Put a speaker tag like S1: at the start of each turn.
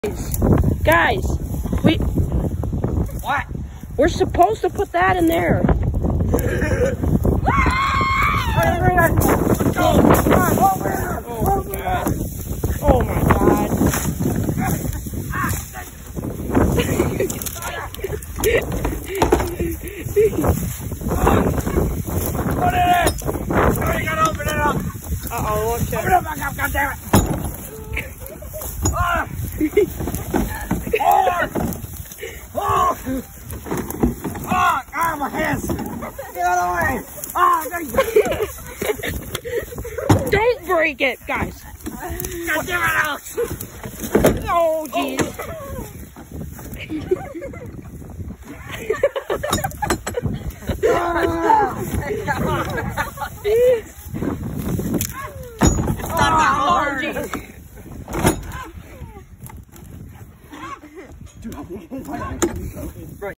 S1: Guys,
S2: What?
S1: we're supposed to put that in there. Oh my god.
S2: Put it in! Somebody gotta open it up!
S1: Uh-oh, watch
S2: Open
S1: out.
S2: it back up, goddammit! Oh, my hands! Get out of the way!
S1: Don't break it, guys.
S2: God damn it, Alex!
S1: Oh, jeez.
S2: It's not that hard!
S1: Oh, jeez.